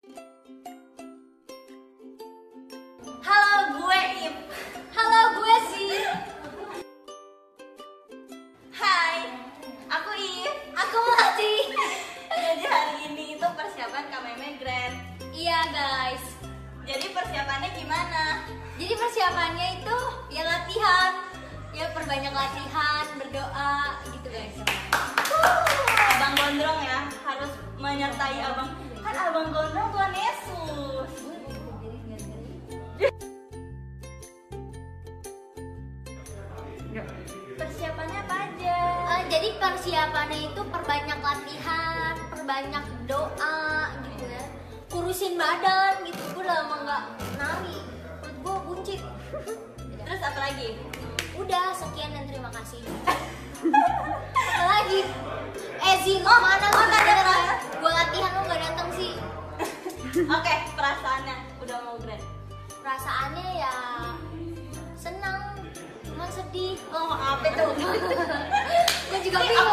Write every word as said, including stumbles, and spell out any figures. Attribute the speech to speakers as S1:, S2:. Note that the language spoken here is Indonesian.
S1: Halo, gue Ip. Halo, gue Zi. Hai, aku Ip. Aku Melati. Jadi hari ini itu persiapan Kak Meme Grand.
S2: Iya guys.
S1: Jadi persiapannya gimana?
S2: Jadi persiapannya itu ya latihan, ya perbanyak latihan, berdoa gitu guys.
S1: Abang Gondrong ya harus menyertai abang. Kan abang Gondrong Tuhan Yesus. Persiapannya apa aja?
S2: Uh, jadi persiapannya itu perbanyak latihan, perbanyak doa gitu ya. Kurusin badan gitu, gue udah lama nggak nari, perut gue buncit.
S1: Terus apa lagi?
S2: Udah sekian dan terima kasih. Apa lagi? Eh Zi, mau mana lu nggak datang? Gue latihan lu nggak datang sih.
S1: Oke, perasaannya udah mau grand.
S2: Perasaannya ya senang, cuma sedih.
S1: Oh, apa tuh?
S2: Gue juga
S1: Ini
S2: bingung.